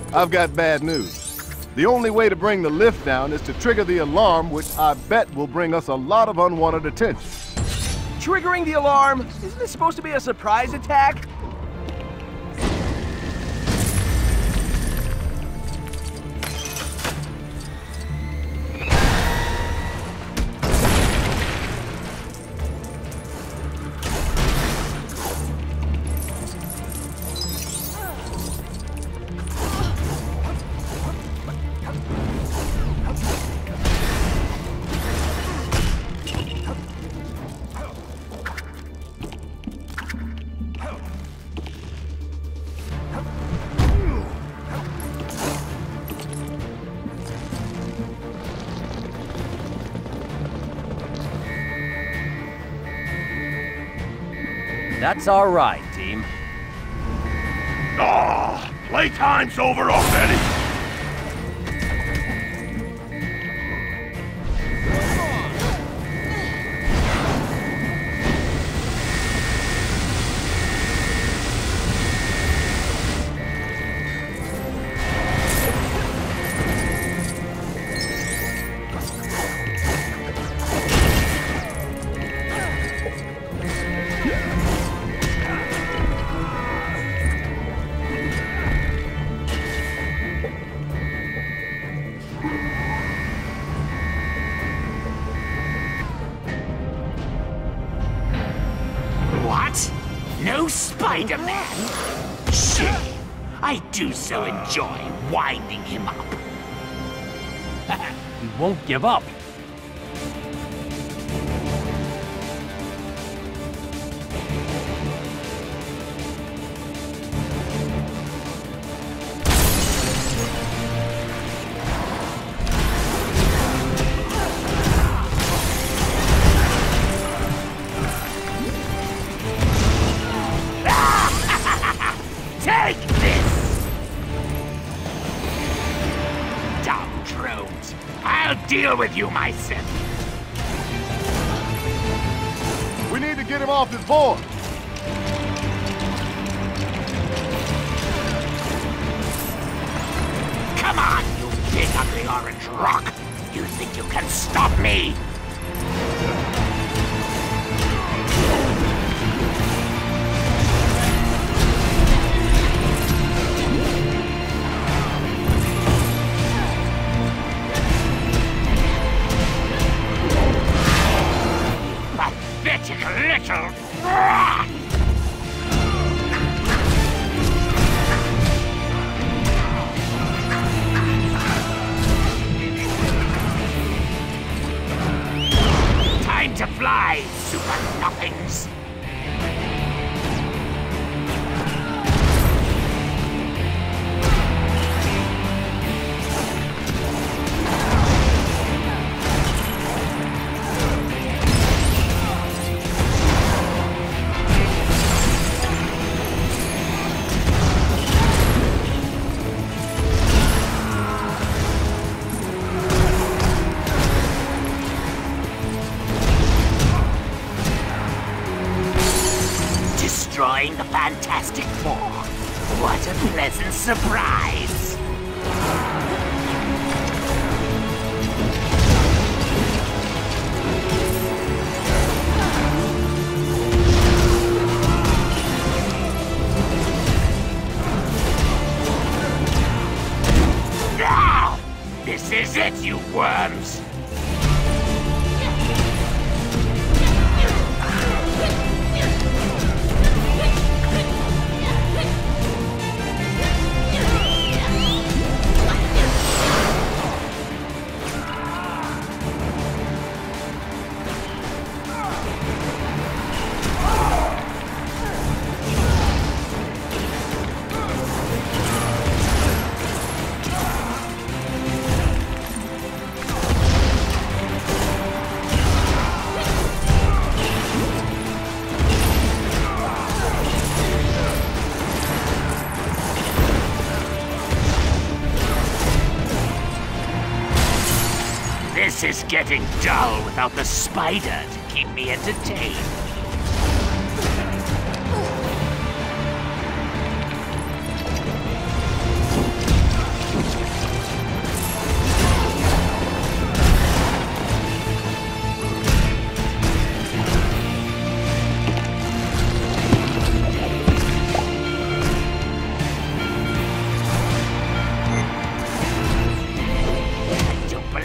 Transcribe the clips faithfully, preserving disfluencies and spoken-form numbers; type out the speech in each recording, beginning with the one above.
I've got bad news. The only way to bring the lift down is to trigger the alarm, which I bet will bring us a lot of unwanted attention. Triggering the alarm? Isn't this supposed to be a surprise attack? That's all right, team. Ah, playtime's over already. What? No Spider-Man? Shame. I do so enjoy winding him up. He won't give up. Take this! Dumb drones. I'll deal with you myself. We need to get him off his board. Come on, you big ugly orange rock! You think you can stop me? Pathetic little... Time to fly, super nothings! Destroying the Fantastic Four. What a pleasant surprise! Now! This is it, you worms! This is getting dull without the spider to keep me entertained.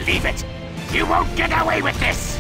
Leave it! You won't get away with this!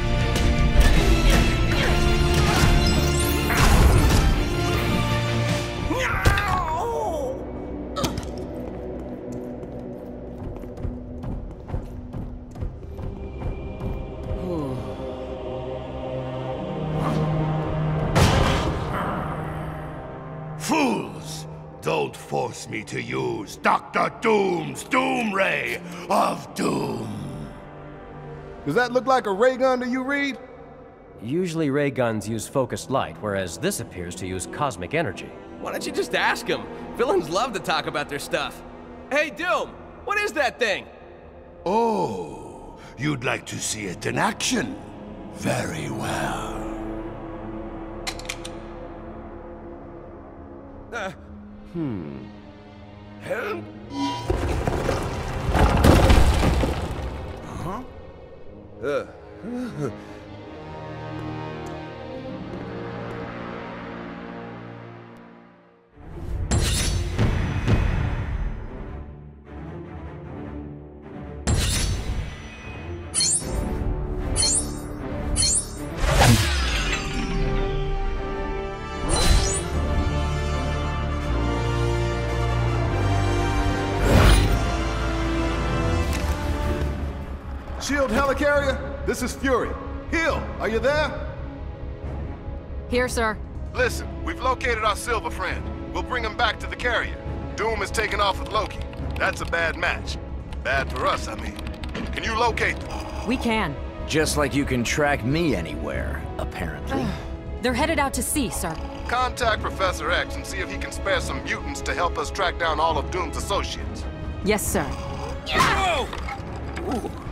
Fools! Don't force me to use Doctor Doom's Doom Ray of Doom. Does that look like a ray gun to you, Reed? Usually ray guns use focused light, whereas this appears to use cosmic energy. Why don't you just ask him? Villains love to talk about their stuff. Hey, Doom, what is that thing? Oh, you'd like to see it in action? Very well. Uh, Hmm. huh? Uh. Shield helicarrier, this is Fury. Hill, are you there? Here, sir. Listen, we've located our Silver friend. We'll bring him back to the carrier. Doom is taking off with Loki. That's a bad match. Bad for us, I mean. Can you locate them? We can. Just like you can track me anywhere, apparently. They're headed out to sea, sir. Contact Professor X and see if he can spare some mutants to help us track down all of Doom's associates. Yes, sir. Whoa! Ooh.